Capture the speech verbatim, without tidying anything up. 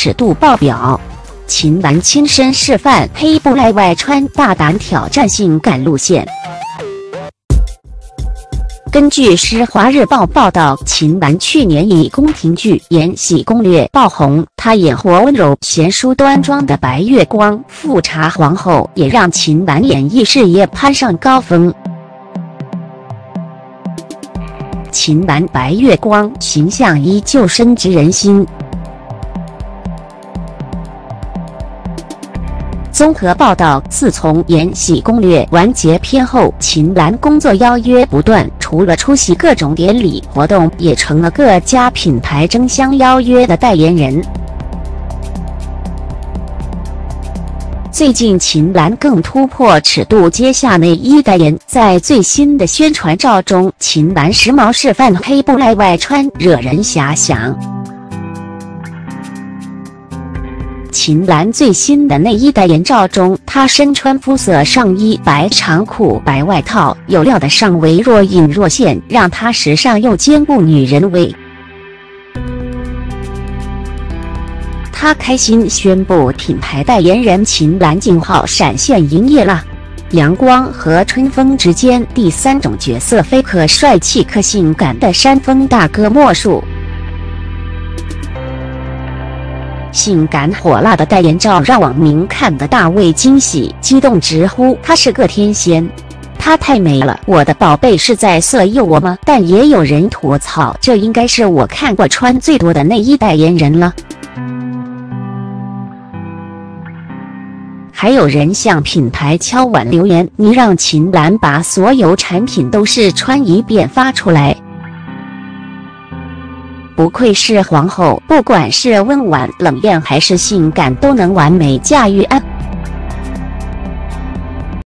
尺度爆表。秦岚亲身示范黑布赖外穿，大胆挑战性感路线。根据《施华日报》报道，秦岚去年以宫廷剧《延禧攻略》爆红，她演活温柔贤淑端庄的白月光，富察皇后也让秦岚演艺事业攀上高峰。秦岚白月光形象依旧深植人心。综合报道，自从《延禧攻略》完结篇后，秦岚工作邀约不断，除了出席各种典礼活动，也成了各家品牌争相邀约的代言人。最近，秦岚更突破尺度，接下内衣代言。在最新的宣传照中，秦岚时髦示范黑布赖外穿，惹人遐想。秦岚最新的内衣代言照中，她身穿肤色上衣、白长裤、白外套，有料的上围若隐若现，让她时尚又兼顾女人味。她开心宣布，品牌代言人秦岚静号闪现营业啦！阳光和春风之间，第三种角色非可帅气可性感的山峰大哥莫属。性感火辣的代言照让网民看得大为惊喜，激动直呼她是个天仙，她太美了，我的宝贝是在色诱我吗？但也有人吐槽，这应该是我看过穿最多的内衣代言人了。还有人向品牌敲碗留言，你让秦岚把所有产品都试穿一遍发出来。不愧是皇后，不管是温婉冷艳还是性感，都能完美驾驭啊！